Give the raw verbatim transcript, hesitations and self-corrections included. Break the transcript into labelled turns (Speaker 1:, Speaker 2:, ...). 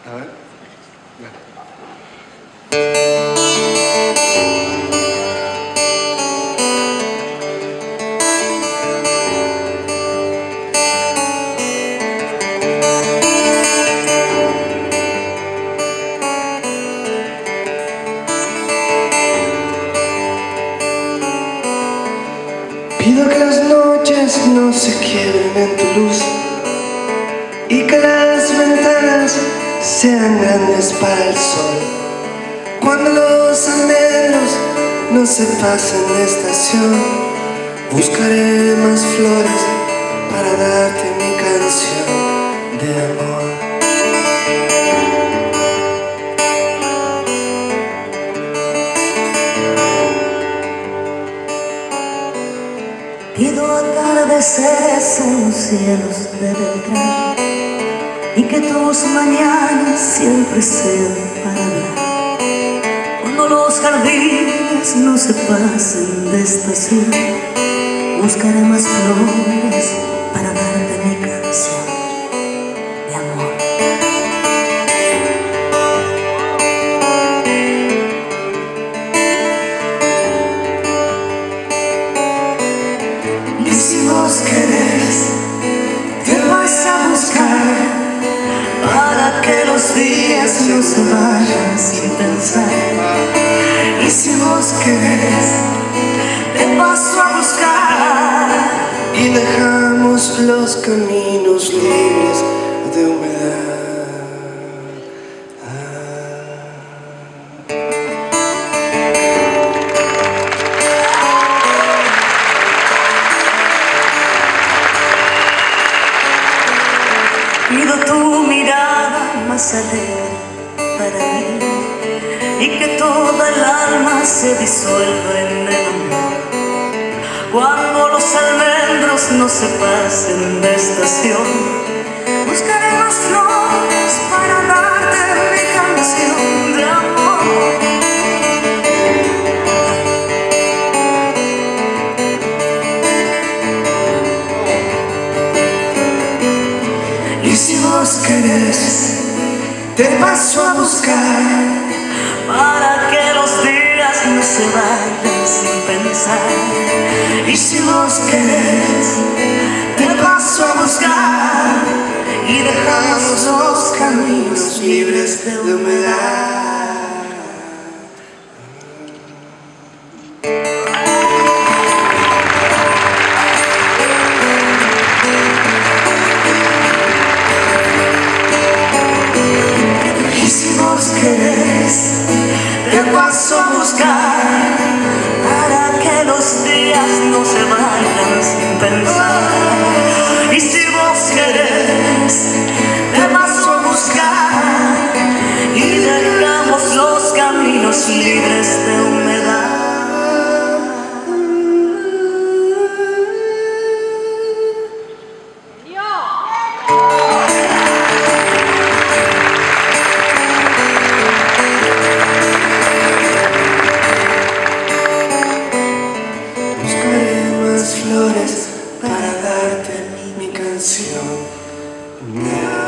Speaker 1: A ver. Ya.
Speaker 2: Pido que las noches no se quiebren en tu luz y que las ventanas sean grandes para el sol. Cuando los almendros no se pasen de estación, buscaré más flores para darte mi canción de amor.
Speaker 3: Pido atardeceres en los cielos de Beltrán y que tus mañanas siempre sean para hablar. Cuando los jardines no se pasen de estación, buscaré más flores para darte mi canción de amor. Y si vos querés, te vas a buscar para que los días no se vayan sin pensar. Y si vos querés, te paso a buscar
Speaker 2: y dejamos los caminos libres de humedad.
Speaker 3: Pido tu mirada más alegre para mí y que toda el alma se disuelva en el amor. Cuando los almendros no se pasen de estación, buscaré más flores para darte mi canción de amor.
Speaker 2: Y si vos querés, te paso a buscar
Speaker 3: para que los días no se vayan sin pensar.
Speaker 2: Y si vos querés, te paso a buscar y dejamos los caminos libres de humedad. Y si vos querés, te paso a buscar
Speaker 3: para que los días no se vayan sin pensar.
Speaker 2: y si vos querés, te paso a buscar
Speaker 3: y dejamos los caminos libres de humedad.
Speaker 2: Buscaré más flores para darte mi canción.